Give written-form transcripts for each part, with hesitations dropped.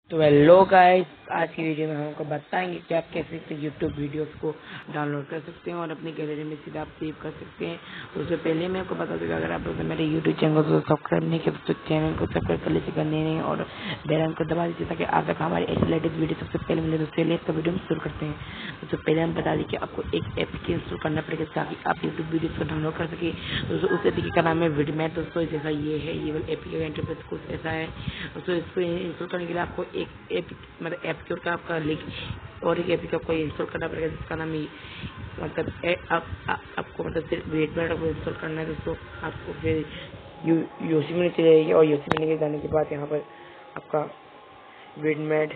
तो hello guys, आज की वीडियो में हम आपको बताएंगे कि आप कैसे यूट्यूब वीडियोस को डाउनलोड कर सकते हैं और अपनी गैलरी में सीधा आप सेव कर सकते हैं। उससे पहले मैं आपको बता दूंगा, अगर आप मेरे यूट्यूब चैनल को सब्सक्राइब नहीं किया तो चैनल को सब्सक्राइब कर लीजिए, करने नहीं और बेल आइकन को दबा दीजिए ताकि आप तक हमारी ऐसी लेटेस्ट वीडियो सबसे पहले मिले। तो चलिए इसका वीडियो में शुरू करते हैं। सबसे पहले हम बता दें कि आपको एक ऐप की इंस्टॉल करना पड़ेगा ताकि आप यूट्यूब वीडियोस को डाउनलोड कर सके। दोस्तों उस ऐप का नाम है विडमेट। दोस्तों जैसा ये है, ये वाला ऐप का इंटरफेस कुछ ऐसा है। दोस्तों इसको इंस्टॉल करने के लिए आपको एक ऐप मतलब ऐप के ऊपर आपका लिंक और एक ऐप का कोई इंस्टॉल करना पड़ेगा जिसका नाम मतलब आपको मतलब सिर्फ विडमेट को इंस्टॉल करना है। दोस्तों आपको फिर योसिमिनी चले जाएगी और योसिमिनी के जाने के बाद यहाँ पर आपका विडमेट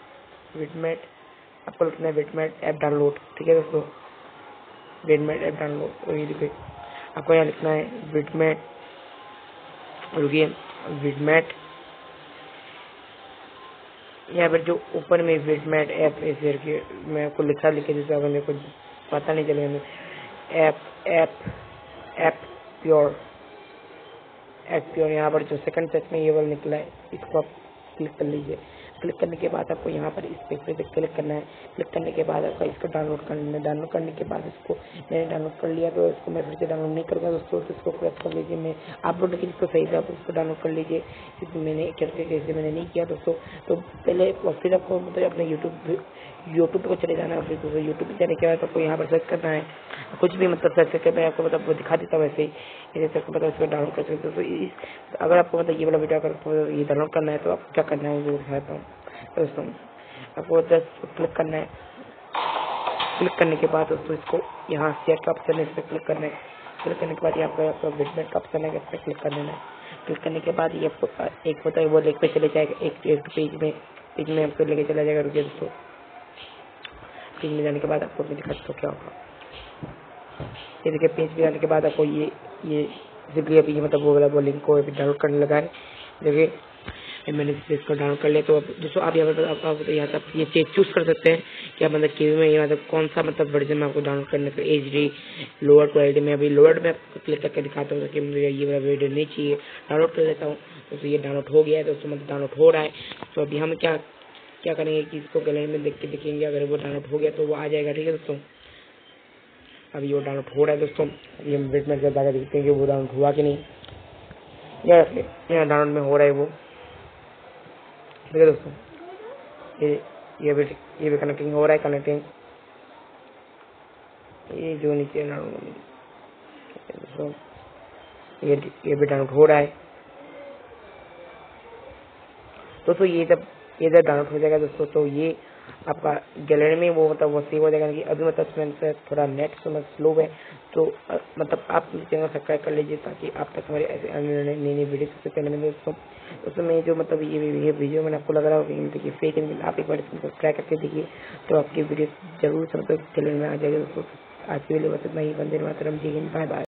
आपको लिखना है विडमेट ऐप डाउनलोड। ठीक है दोस्तों, विडमेट ऐप डाउनलोड और ये लिखे आपको यहाँ लिखना है विडमेट, रुकिए, विडमेट यहाँ पर जो ऊपर में विडमेट ऐप ऐसे करके मैं आपको लिखा लिखे जैसे अगर मेरे को पता नहीं चलेगा। ऐप प्योर यहाँ पर जो सेकंड सर्च में ये वाला निकला है इसको आप क्लिक कर लीजिए। क्लिक करने के बाद आपको यहाँ पर इस पेपर पे क्लिक करना है। क्लिक करने के बाद आपको इसको डाउनलोड करना है। डाउनलोड करने के बाद इसको मैंने डाउनलोड कर लिया, तो इसको मैं फिर से डाउनलोड नहीं करूँगा दोस्तों। तो इसको प्रेस कर लीजिए, मैं अपलोड की जिसको सही था आप उसको डाउनलोड कर लीजिए। क्योंकि मैंने कैसे मैंने नहीं किया दोस्तों। तो पहले फिर आपको मतलब अपने यूट्यूब को चले जाना है। फिर दोस्तों यूट्यूब पे जाने के बाद आपको यहाँ पर सर्च करना है कुछ भी, मतलब सर्च करके मैं आपको मतलब दिखा देता हूँ वैसे ही जैसे आपको मतलब इसको डाउनलोड कर सकते हो। तो अगर आपको मतलब ये वाला वीडियो अगर ये डाउनलोड करना है तो आपको क्या करना है वो दिखाता हूँ दोस्तों। आपको जस्ट क्लिक करना है। क्लिक करने के बाद दोस्तों इसको यहाँ शेयर का ऑप्शन है, इस पर क्लिक करना है। क्लिक करने के बाद यहाँ पर आपका विडमेट का ऑप्शन है, इस पर क्लिक कर देना है। क्लिक करने के बाद ये आपको एक होता है वो लिंक पे चले जाएगा, एक पेज में आपको लेके चला जाएगा। रुकिए दोस्तों, पेज में जाने के बाद आपको दिखाता हूँ क्या होगा। ये देखिए पेज में जाने के बाद आपको ये सिंपली अभी मतलब वो लिंक को अभी डाउनलोड करने लगा है। देखिए मैंने इसको डाउनलोड कर लिया। तो दोस्तों आप यहाँ पर यहाँ तक ये चीज चूज कर सकते हैं कि आप मतलब कीवी में ये मतलब कौन सा मतलब वर्जन में आपको डाउनलोड करने का। HD लोअर क्वालिटी में, अभी लोअर में आपको क्लिक करके दिखाता हूँ कि मुझे ये वाला वीडियो नहीं चाहिए, डाउनलोड कर लेता हूँ। तो ये डाउनलोड हो गया है दोस्तों, मतलब डाउनलोड हो रहा है। तो अभी हम क्या करेंगे कि इसको गैलरी में देख के देखेंगे, अगर वो डाउनलोड हो गया तो वो आ जाएगा। ठीक है दोस्तों, अभी वो डाउनलोड हो रहा है दोस्तों। अभी हम वेट में जाकर देखते हैं कि वो डाउनलोड हुआ कि नहीं। यहाँ डाउनलोड में हो रहा है वो। ठीक है दोस्तों, ये भी कनेक्टिंग हो रहा है। कनेक्टिंग ये जो नीचे डाउनलोड दोस्तों ये भी डाउनलोड हो रहा है दोस्तों। ये जब डाउनलोड हो जाएगा दोस्तों तो ये आपका गैलरी में वो मतलब वो सेव हो जाएगा। कि अभी मतलब इसमें थोड़ा नेट स्लो है, तो मतलब आप चैनल सब्सक्राइब कर लीजिए ताकि आप तक हमारे ऐसे नई वीडियो सबसे पहले मिले दोस्तों। उसमें जो मतलब ये वीडियो मैंने आपको लग रहा होगा देखिए फेक, आप एक बार इसको ट्राई करके देखिए तो आपकी वीडियो जरूर मतलब गैलरी में आ जाएगी दोस्तों। आज की वीडियो बस इतना ही। वंदे मातरम, जय हिंद, बाय बाय।